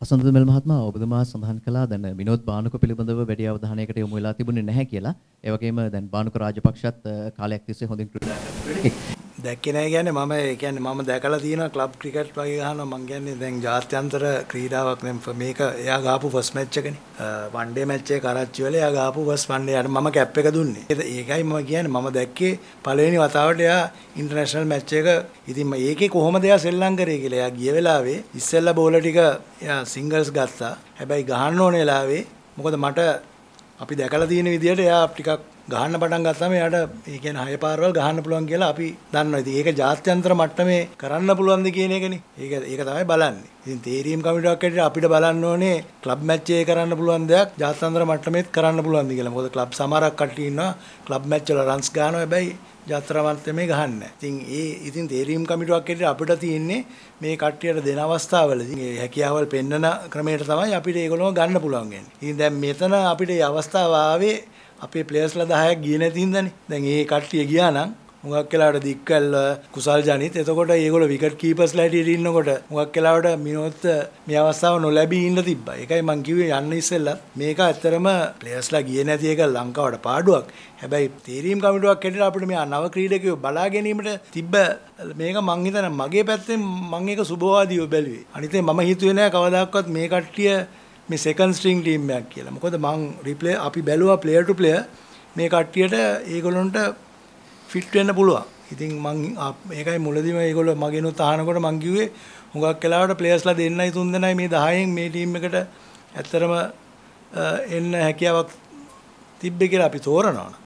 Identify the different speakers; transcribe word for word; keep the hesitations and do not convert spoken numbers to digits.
Speaker 1: අසන්තමල් මහත්මයා ඔබතුමා සඳහන් කළා දැන් විනෝද් බානුක පිළිබඳව වැඩි අවධානයකට යොමු වෙලා තිබුණේ නැහැ කියලා. ඒ වගේම දැන් බානුක රාජපක්ෂත් කාලයක් තිස්සේ හොඳින් ක්‍රීඩා කරන
Speaker 2: දැක්කේ නැහැ කියන්නේ මම ඒ කියන්නේ මම දැකලා තියෙනවා ක්ලබ් ක්‍රිකට් වගේ ගහනවා මම කියන්නේ දැන් ජාත්‍යන්තර ක්‍රීඩාවක් දැන් මේක එයා ගාපු ෆස්ට් මැච් එකනේ වන් ඩේ මැච් එක කරච්චි වල එයා ගාපු ෆස්ට් වන් ඩේ යට මම කැප් එක දුන්නේ ඒකයි මම කියන්නේ මම දැක්කේ පළවෙනි වතාවට එයා ඉන්ටර්නැෂනල් මැච් එක ඉතින් මම ඒකේ කොහොමද එයා සෙල්ලම් කරේ කියලා එයා ගිය වෙලාවේ ඉස්සෙල්ලා බෝල ටික එයා සිංගල්ස් ගත්තා හැබැයි ගහන්න ඕන වෙලාවේ මොකද මට අපි දැකලා තියෙන විදිහට එයා ටිකක් ගහන්න පටන් ගත්තාම එයාට ඒ කියන්නේ හය පාරවල් ගහන්න පුළුවන් කියලා අපි දන්නවා. ඉතින් ඒක ජාත්‍යන්තර මට්ටමේ කරන්න පුළුවන්ද කියන එකනේ. ඒක ඒක තමයි බලන්නේ. ඉතින් තේරීම් කමිටුවක් ඇතුළේ අපිට බලන්න ඕනේ ක්ලබ් මැච් එකේ කරන්න පුළුවන් දෙයක් ජාත්‍යන්තර මට්ටමේත් කරන්න පුළුවන්ද කියලා. මොකද ක්ලබ් සමහරක් කට්ටිය ඉන්නවා ක්ලබ් මැච් වල රන්ස් ගන්නවා හැබැයි ජාත්‍යන්තර මට්ටමේ ගහන්නේ නැහැ. ඉතින් ඒ ඉතින් තේරීම් කමිටුවක් ඇතුළේ අපිට තියෙන්නේ මේ කට්ටියට දෙන අවස්ථාවලදී මේ හැකියාවල් පෙන්වන ක්‍රමයට තමයි අපිට ඒගොල්ලෝ ගන්න පුළුවන් වෙන්නේ. ඉතින් දැන් මෙතන අපිට මේ අවස්ථාව ආවේ අපේ ප්ලේයර්ස්ලා දහයක් ගියේ නැති හින්දානේ. දැන් මේ කට්ටිය ගියා නම් මුගක් වෙලාවට දික්කල් කුසල් ජනිත් එතකොට ඒගොල්ලෝ විකට් කීපර්ස්ලා හිටියට ඉන්නකොට මුගක් වෙලාවට මිනෝත් මේ අවස්ථාව නොලැබී ඉන්න තිබ්බා. ඒකයි මම කිව්වේ යන්න ඉස්සෙල්ලා මේක ඇත්තරම ප්ලේයර්ස්ලා ගියේ නැති එක ලංකාවට පාඩුවක්. හැබැයි තීරීම් කමිටුවක් හැටියට අපිට මේ නව ක්‍රීඩකයෝ බලා ගැනීමට තිබ්බ මේක මං හිතන්නේ මගේ පැත්තෙන් මම ඒක සුබවාදීව බැලුවේ. අනිත් මම හිතුවේ නෑ කවදාකවත් මේ කට්ටිය මේ සෙකන්ඩ් ස්ට්‍රින්ග් ටීම් එකක් කියලා. මොකද මං රිප්ලේ අපි බැලුවා ප්ලේයර් ටු ප්ලේයර් මේ කට්ටියට ඒගොල්ලොන්ට ෆිට වෙන්න පුළුවන්. ඉතින් මං මේකයි මුලදීම ඒගොල්ලෝ මගෙනුත් අහනකොට මං කිව්වේ හුඟක් වෙලාවට ප්ලේයර්ස්ලා දෙන්නයි තුන් දෙනයි මේ දහයෙන් මේ ටීම් එකට ඇත්තරම එන්න හැකියාවක් තිබ්බේ කියලා අපි තෝරනවා.